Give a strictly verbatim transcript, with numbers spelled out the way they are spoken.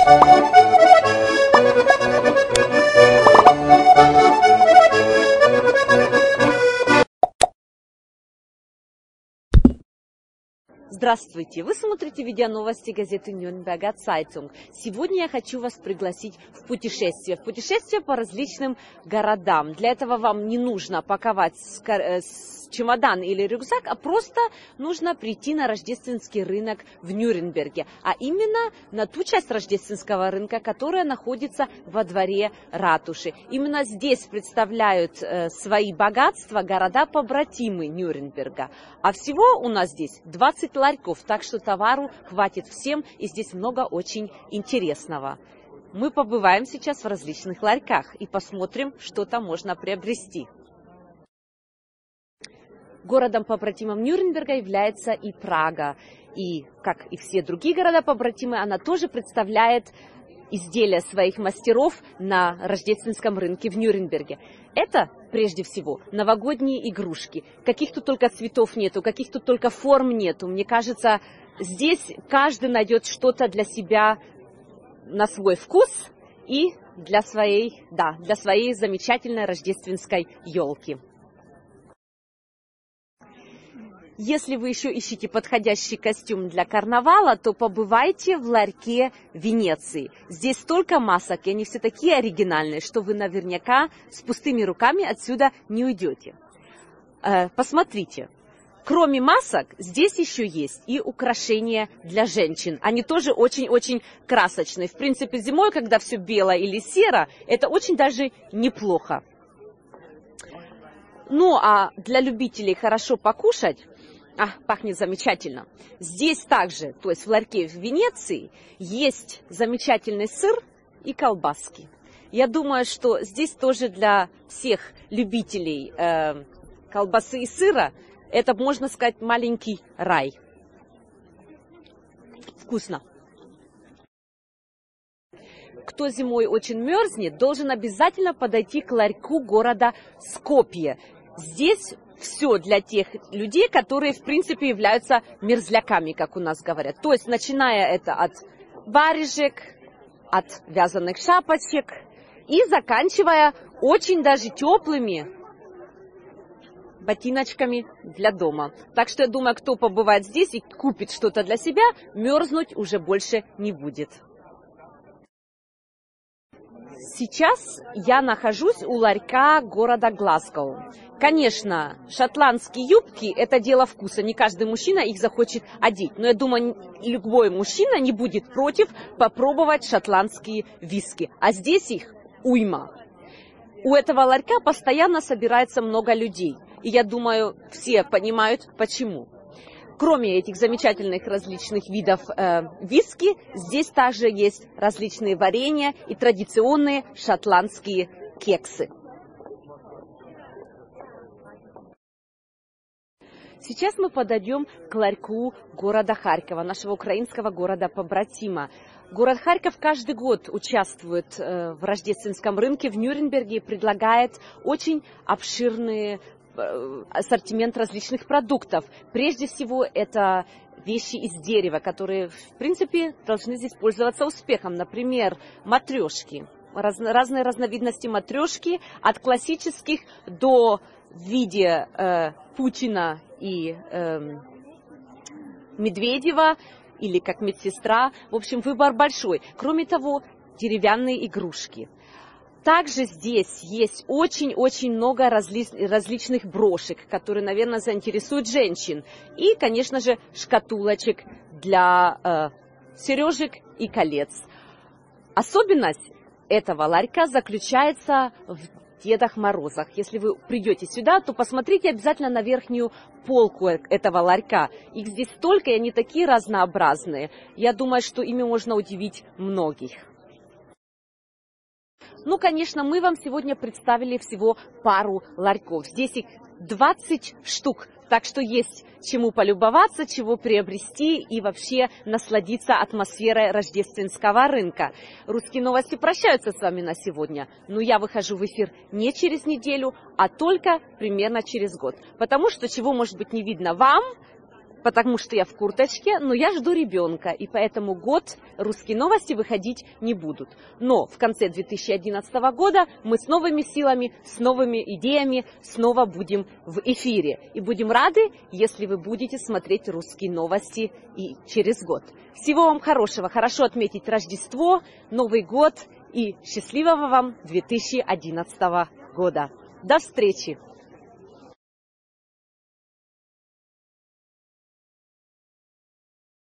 Здравствуйте! Вы смотрите видеоновости газеты Nürnberger Zeitung. Сегодня я хочу вас пригласить в путешествие. В путешествие по различным городам. Для этого вам не нужно паковать чемодан или рюкзак, а просто нужно прийти на рождественский рынок в Нюрнберге. А именно на ту часть рождественского рынка, которая находится во дворе ратуши. Именно здесь представляют э, свои богатства города-побратимы Нюрнберга. А всего у нас здесь двадцать ларьков, так что товару хватит всем, и здесь много очень интересного. Мы побываем сейчас в различных ларьках и посмотрим, что там можно приобрести. Городом-побратимом Нюрнберга является и Прага. И, как и все другие города-побратимы, она тоже представляет изделия своих мастеров на рождественском рынке в Нюрнберге. Это, прежде всего, новогодние игрушки. Каких тут только цветов нету, каких тут только форм нету. Мне кажется, здесь каждый найдет что-то для себя на свой вкус и для своей, да, для своей замечательной рождественской елки. Если вы еще ищете подходящий костюм для карнавала, то побывайте в ларьке Венеции. Здесь столько масок, и они все такие оригинальные, что вы наверняка с пустыми руками отсюда не уйдете. Посмотрите, кроме масок, здесь еще есть и украшения для женщин. Они тоже очень-очень красочные. В принципе, зимой, когда все белое или серо, это очень даже неплохо. Ну, а для любителей хорошо покушать, а, пахнет замечательно. Здесь также, то есть в ларьке в Венеции, есть замечательный сыр и колбаски. Я думаю, что здесь тоже для всех любителей э, колбасы и сыра, это, можно сказать, маленький рай. Вкусно. Кто зимой очень мерзнет, должен обязательно подойти к ларьку города Скопье. Здесь все для тех людей, которые, в принципе, являются мерзляками, как у нас говорят. То есть, начиная это от варежек, от вязаных шапочек и заканчивая очень даже теплыми ботиночками для дома. Так что я думаю, кто побывает здесь и купит что-то для себя, мерзнуть уже больше не будет. Сейчас я нахожусь у ларька города Глазгоу. Конечно, шотландские юбки – это дело вкуса. Не каждый мужчина их захочет одеть. Но я думаю, любой мужчина не будет против попробовать шотландские виски. А здесь их уйма. У этого ларька постоянно собирается много людей. И я думаю, все понимают, почему. Кроме этих замечательных различных видов э, виски, здесь также есть различные варенья и традиционные шотландские кексы. Сейчас мы подойдем к ларьку города Харькова, нашего украинского города-побратима. Город Харьков каждый год участвует э, в рождественском рынке в Нюрнберге и предлагает очень обширные ассортимент различных продуктов. Прежде всего, это вещи из дерева, которые, в принципе, должны здесь пользоваться успехом. Например, матрешки. Раз, разные разновидности матрешки, от классических до в виде э, Путина и э, Медведева, или как медсестра. В общем, выбор большой. Кроме того, деревянные игрушки. Также здесь есть очень-очень много разли... различных брошек, которые, наверное, заинтересуют женщин. И, конечно же, шкатулочек для э, сережек и колец. Особенность этого ларька заключается в Дедах Морозах. Если вы придете сюда, то посмотрите обязательно на верхнюю полку этого ларька. Их здесь столько, и они такие разнообразные. Я думаю, что ими можно удивить многих. Ну, конечно, мы вам сегодня представили всего пару ларьков. Здесь их двадцать штук, так что есть чему полюбоваться, чего приобрести и вообще насладиться атмосферой рождественского рынка. Русские новости прощаются с вами на сегодня, но я выхожу в эфир не через неделю, а только примерно через год. Потому что чего, может быть, не видно вам, потому что я в курточке, но я жду ребенка, и поэтому год русские новости выходить не будут. Но в конце две тысячи одиннадцатого года мы с новыми силами, с новыми идеями снова будем в эфире. И будем рады, если вы будете смотреть русские новости и через год. Всего вам хорошего, хорошо отметить Рождество, Новый год и счастливого вам две тысячи одиннадцатого года. До встречи!